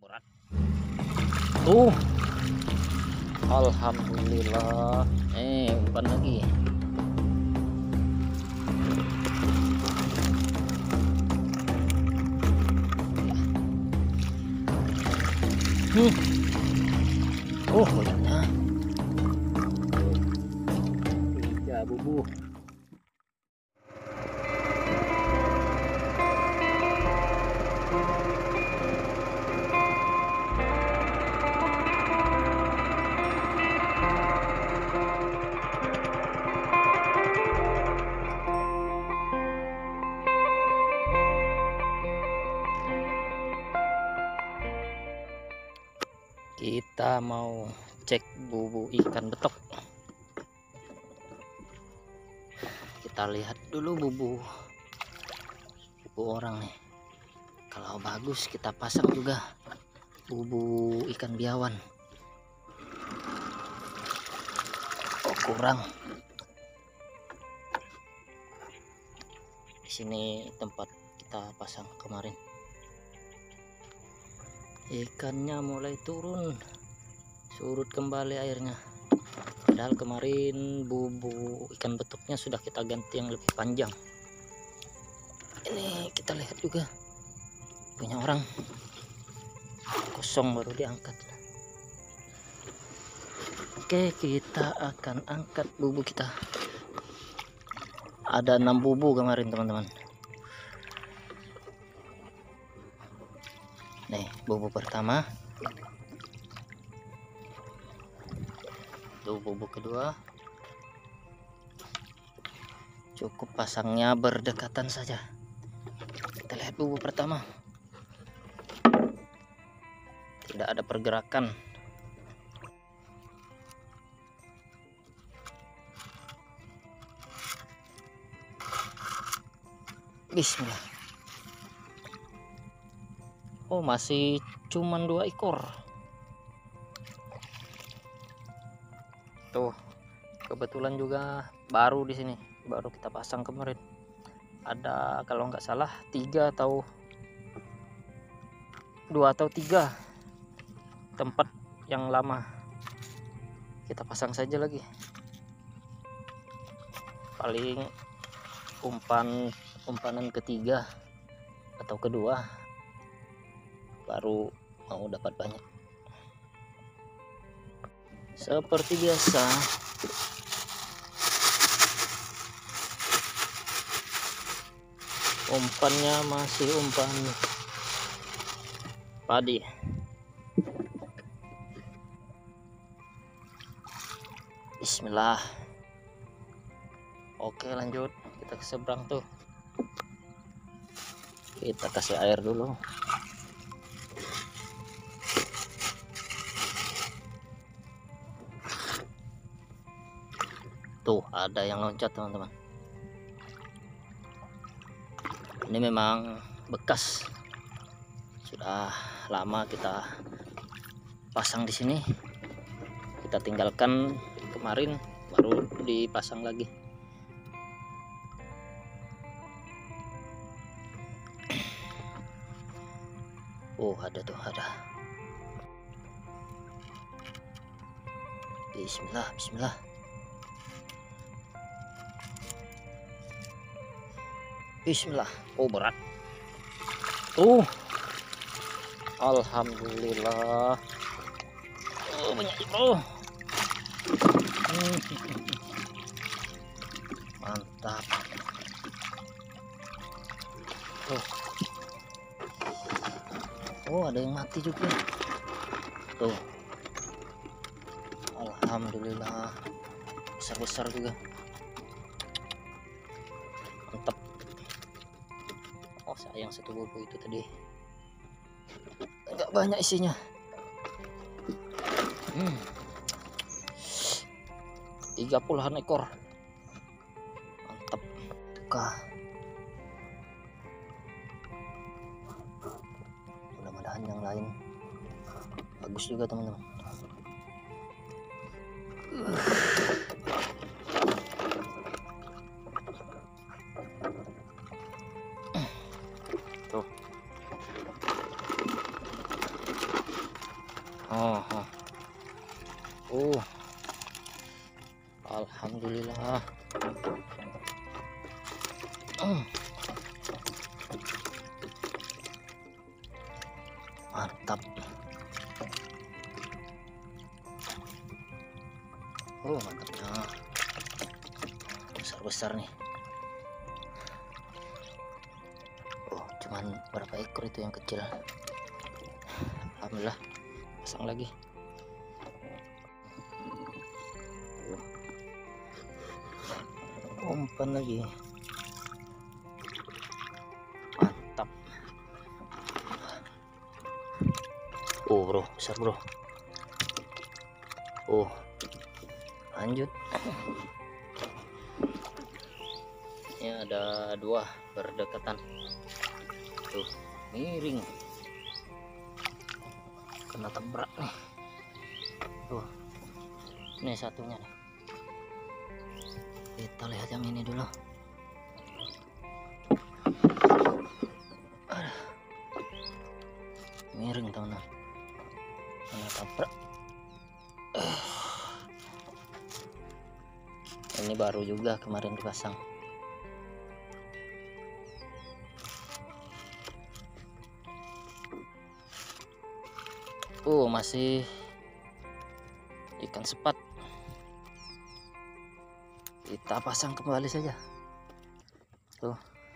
berat. Tuh, alhamdulillah. Umpan lagi. Oh, banyaknya. 3 bubu. Kita mau cek bubu ikan betok. Kita lihat dulu bubu orang nih. Kalau bagus kita pasang juga bubu ikan biawan. Oh, kurang. Di sini tempat kita pasang kemarin. Ikannya mulai turun, surut kembali airnya. Padahal kemarin bubu ikan betoknya sudah kita ganti yang lebih panjang. Ini kita lihat juga punya orang, kosong baru diangkat. Oke, kita akan angkat bubu kita. Ada 6 bubu kemarin teman-teman. Nih bubu pertama, tuh bubu kedua. Cukup pasangnya berdekatan saja. Kita lihat bubu pertama, tidak ada pergerakan. Bismillah. Oh, masih cuman 2 ekor. Tuh, kebetulan juga baru di sini, baru kita pasang kemarin. Ada kalau nggak salah 3 atau 2 atau 3 tempat yang lama. Kita pasang saja lagi. Paling umpanan ketiga atau kedua baru mau dapat banyak. Seperti biasa, umpannya masih umpan padi. Bismillah. Oke, lanjut. Kita ke seberang tuh. Kita kasih air dulu. Tuh, ada yang loncat teman-teman. Ini memang bekas, sudah lama kita pasang di sini. Kita tinggalkan kemarin, baru dipasang lagi. Oh, ada tuh, ada. Bismillah, bismillah. Bismillah. Oh, berat. Alhamdulillah. Oh, banyak bro. Mantap. Oh, ada yang mati juga. Tuh. Alhamdulillah. Besar-besar juga. Mantap. Oh, sayang satu bubu itu tadi enggak banyak isinya. 30-an ekor. Mantap. Mudah-mudahan yang lain bagus juga teman-teman. Tuh. Oh, oh. Oh, alhamdulillah. Mantap. Oh, mantapnya. Besar-besar nih. Oh, cuman berapa ekor itu yang kecil. Alhamdulillah, pasang lagi. Umpan lagi. Mantap. Oh bro, besar bro. Oh, lanjut. Ini ada dua berdekatan. Tuh, miring. Kena tabrak nih. Tuh, ini satunya nih. Kita lihat yang ini dulu. Miring teman-teman. Kena tabrak. Ini baru juga kemarin dipasang. Masih ikan sepat. Kita pasang kembali saja. Tuh,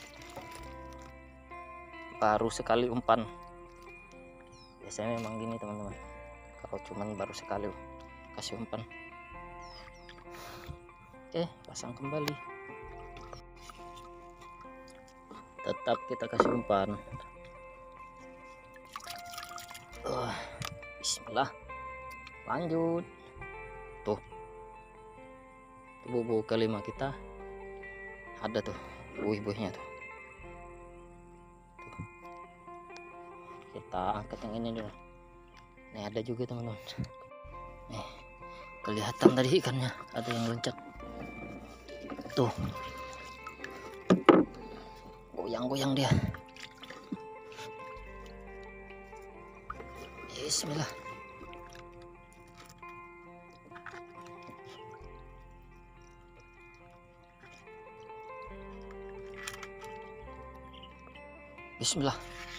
baru sekali umpan. Biasanya memang gini teman-teman, kalau cuman baru sekali kasih umpan. Oke, pasang kembali. Tetap kita kasih umpan. Bismillah, lanjut. Tuh, bubu kelima kita ada tuh buih-buihnya tuh. Kita angkat yang ini dulu. Nih ada juga teman-teman. Nih kelihatan tadi ikannya, ada yang loncat tuh, goyang-goyang dia. Bismillah. Bismillah.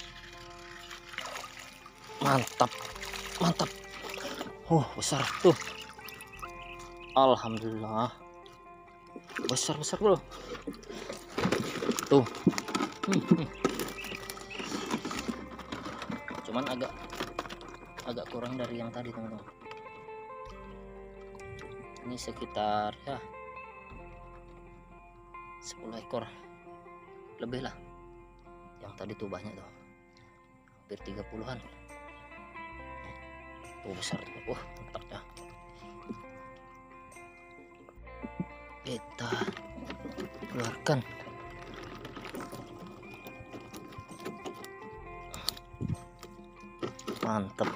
Mantap, mantap. Besar tuh. Alhamdulillah, besar-besar bro. Tuh. Cuman agak kurang dari yang tadi teman-teman. Ini sekitar ya 10 ekor lebih lah. Yang tadi tuh banyak tuh, hampir 30-an. Tuh besar tuh. Mantap ya. Kita keluarkan. Mantap.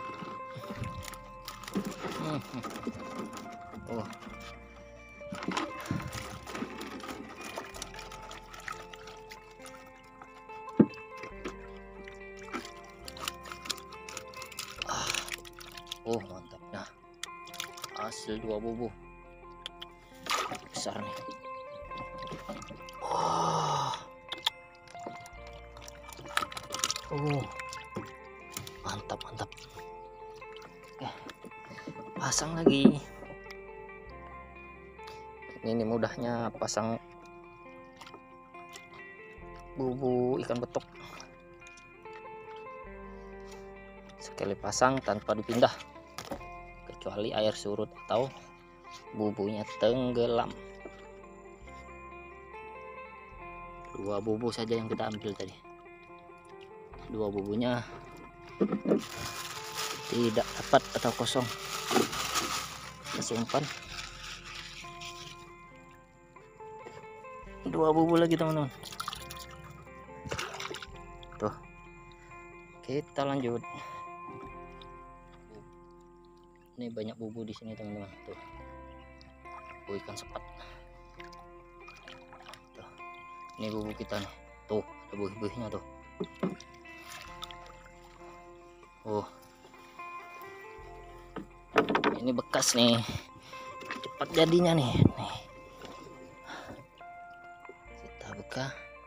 Mantap. Nah, hasil 2 bubu besar nih. Mantap, mantap. Pasang lagi. Ini mudahnya pasang bubu ikan betok. Sekali pasang tanpa dipindah, kecuali air surut atau bubunya tenggelam. 2 bubu saja yang kita ambil tadi. 2 bubunya tidak dapat atau kosong. Kasih umpan 2 bubu lagi teman-teman. Tuh, kita lanjut. Ini banyak bubu di sini teman-teman. Tuh, bubu ikan sepat. Tuh, ini bubu kita nih. Tuh, ada buih-buihnya tuh. ini bekas nih, cepat jadinya nih. Kita buka.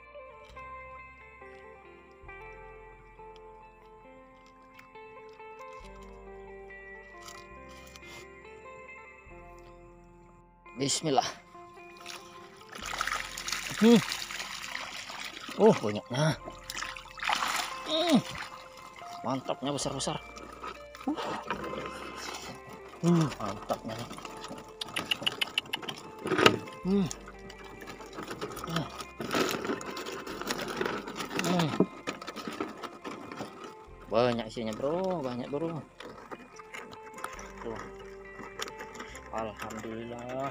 Bismillah. Banyaknya. Mantapnya besar-besar. Mantapnya nih. Banyak isinya bro, banyak bro. Tuh. Alhamdulillah.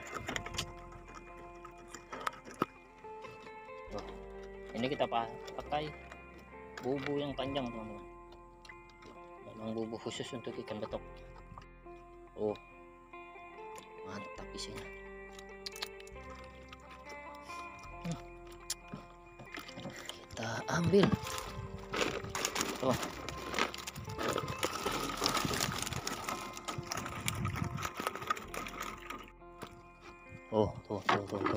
Tuh. Ini kita pakai bubu yang panjang teman-teman. Memang bubu khusus untuk ikan betok. Mantap isinya. Kita ambil. Tuh. Tuh.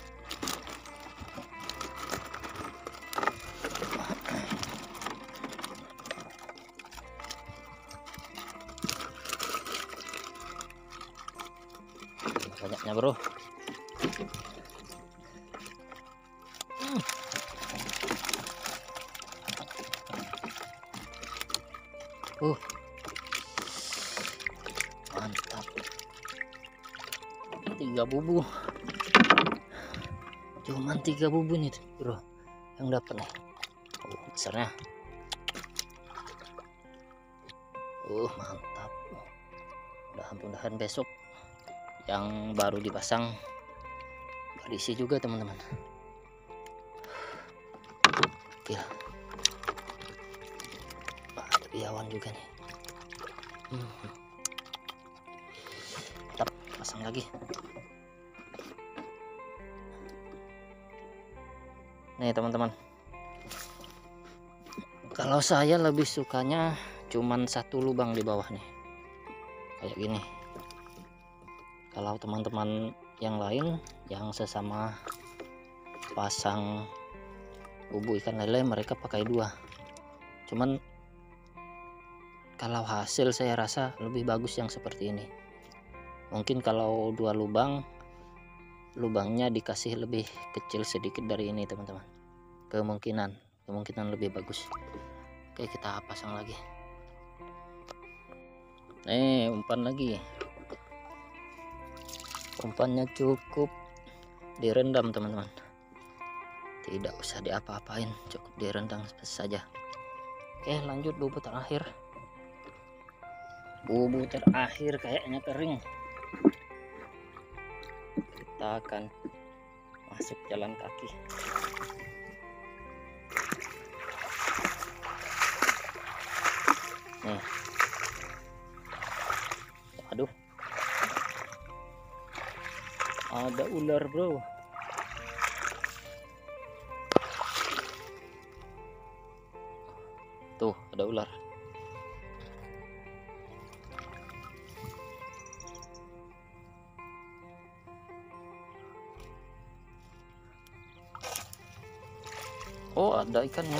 Banyaknya bro. Mantap. 3 bubu. Cuman 3 bubu nih bro yang dapat nih. Besarnya. Mantap. Mudah-mudahan besok yang baru dipasang berisi juga teman-teman. Ya. Ada biawan juga nih. Tetap pasang lagi. Nih teman-teman, kalau saya lebih sukanya cuman 1 lubang di bawah nih, kayak gini. Kalau teman-teman yang lain yang sesama pasang bubu ikan lele, mereka pakai 2. Cuman kalau hasil saya rasa lebih bagus yang seperti ini. Mungkin kalau 2 lubang, lubangnya dikasih lebih kecil sedikit dari ini teman-teman. Kemungkinan lebih bagus. Oke, kita pasang lagi. Umpan lagi. Umpannya cukup direndam teman-teman, tidak usah diapa-apain, cukup direndam saja. Oke, lanjut bubu terakhir. Bubu terakhir kayaknya kering. Kita akan masuk jalan kaki. Nih. Aduh. Ada ular bro. Tuh ada ular. Ada ikannya.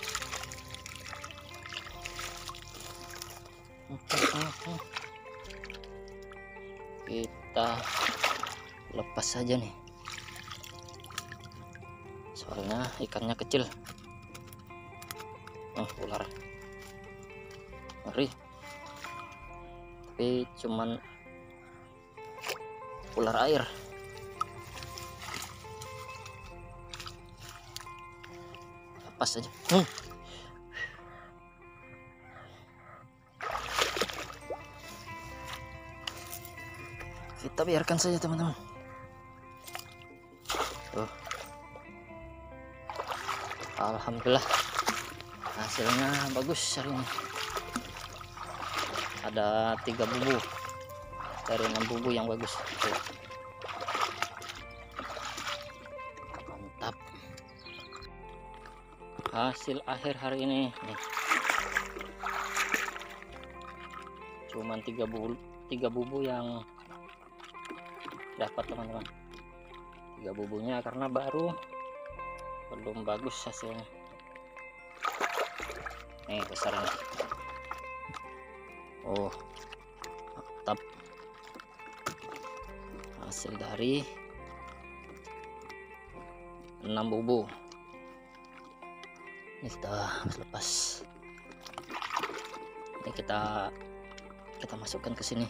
Kita lepas saja nih, soalnya ikannya kecil. Ular ngeri, tapi cuman ular air. Lepas saja. Kita biarkan saja teman-teman. Alhamdulillah hasilnya bagus hari ini. Ada 3 bubu dari 6 bubu yang bagus. Mantap. Hasil akhir hari ini nih. Cuman 3 3 bubu yang dapat teman-teman. 3 bubunya karena baru, belum bagus hasilnya. Nih besar nih. Oh mantap, hasil dari 6 bubu. Ini sudah lepas. Ini kita masukkan ke sini.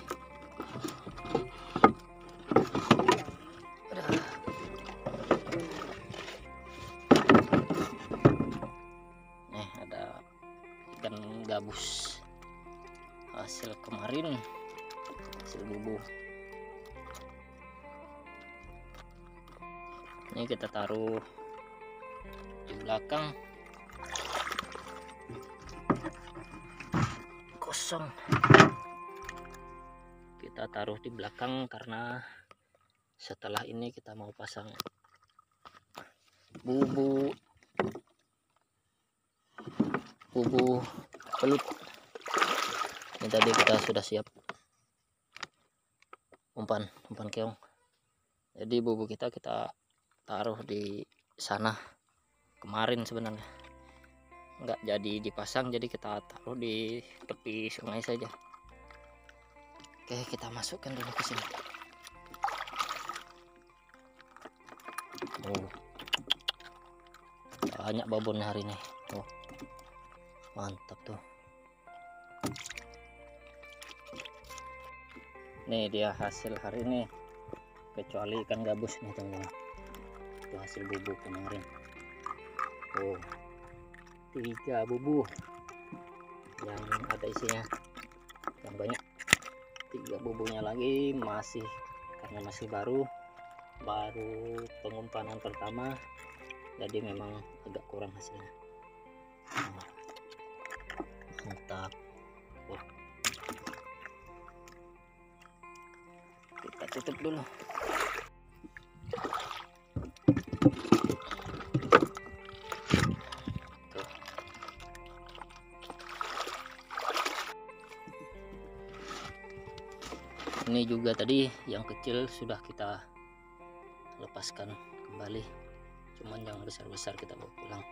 Nih ada ikan gabus hasil kemarin, hasil bubu. Ini kita taruh di belakang, kosong. Kita taruh di belakang karena setelah ini kita mau pasang bubu belut. Ini tadi kita sudah siap umpan keong. Jadi bubu kita taruh di sana kemarin, sebenarnya nggak jadi dipasang, jadi kita taruh di tepi sungai saja. Oke, kita masukkan dulu ke sini. Oh, banyak babon hari ini. Oh, mantap tuh. Nih dia hasil hari ini, kecuali ikan gabus nih teman-teman. Itu hasil bubu kemarin. Oh, 3 bubu yang ada isinya yang banyak. 3 bubunya lagi masih, karena masih baru pengumpanan pertama, jadi memang agak kurang hasilnya. Mantap. Kita tutup dulu. Ini juga tadi yang kecil sudah kita lepaskan kembali, cuman yang besar-besar kita bawa pulang.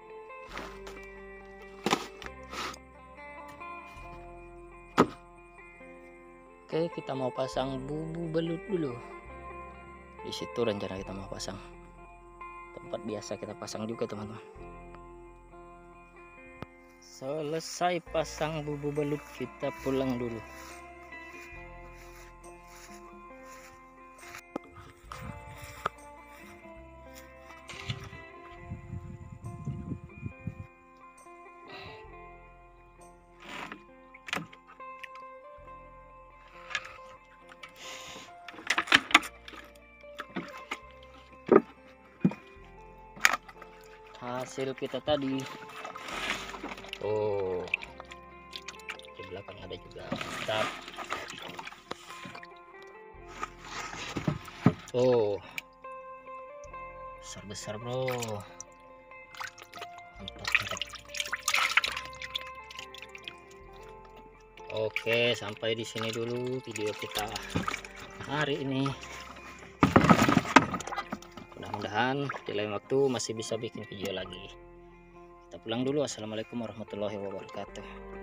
Oke, kita mau pasang bubu belut dulu. Di situ rencana kita mau pasang. Tempat biasa kita pasang juga teman-teman. Selesai pasang bubu belut, kita pulang dulu. Hasil kita tadi, oh di belakang ada juga, mantap. Oh besar bro, mantap. Oke, sampai di sini dulu video kita hari ini. Mudah-mudahan di lain waktu masih bisa bikin video lagi. Kita pulang dulu. Assalamualaikum warahmatullahi wabarakatuh.